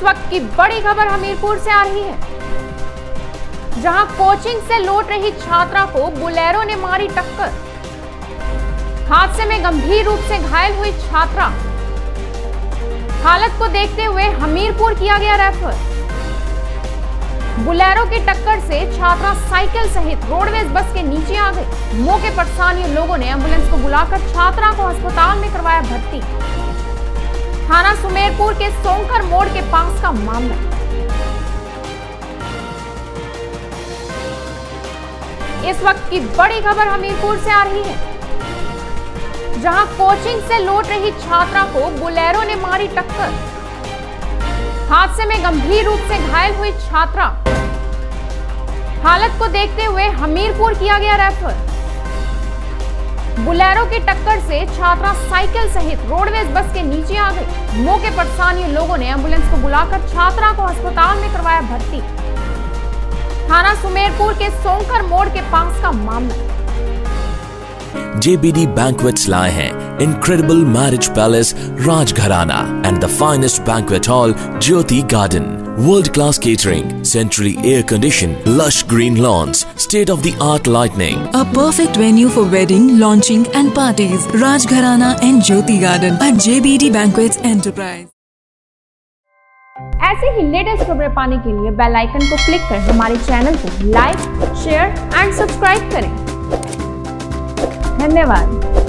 इस वक्त की बड़ी खबर हमीरपुर से आ रही है, जहां कोचिंग से लौट रही छात्रा को बोलेरो ने मारी टक्कर। हादसे में गंभीर रूप से घायल हुई छात्रा, हालत को देखते हुए हमीरपुर किया गया रेफर। बोलेरो की टक्कर से छात्रा साइकिल सहित रोडवेज बस के नीचे आ गई। मौके पर स्थानीय लोगों ने एम्बुलेंस को बुलाकर छात्रा को अस्पताल में करवाया भर्ती। थाना सुमेरपुर के सोंकर मोड़ के पास का मामला। इस वक्त की बड़ी खबर हमीरपुर से आ रही है, जहां कोचिंग से लौट रही छात्रा को बोलेरो ने मारी टक्कर। हादसे में गंभीर रूप से घायल हुई छात्रा, हालत को देखते हुए हमीरपुर किया गया रेफर। बोलेरो की टक्कर से छात्रा साइकिल सहित रोडवेज बस के नीचे आ गई। मौके पर स्थानीय लोगों ने एम्बुलेंस को बुलाकर छात्रा को अस्पताल में करवाया भर्ती। थाना सुमेरपुर के सोंकर मोड़ के पास का मामला। JBD Banquets लाए हैं Incredible Marriage Palace Rajgharana and the finest banquet hall Jyoti Garden. World-class catering, centrally air-conditioned, lush green lawns, state-of-the-art lighting. A perfect venue for wedding, launching and parties. Rajgharana and Jyoti Garden at JBD Banquets Enterprise. ऐसे ही latest खबरें पाने के लिए bell icon को click कर हमारे channel को like, share and subscribe करें। धन्यवाद।